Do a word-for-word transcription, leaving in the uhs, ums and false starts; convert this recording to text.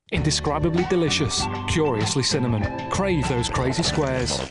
Indescribably delicious, curiously cinnamon. Crave those crazy squares.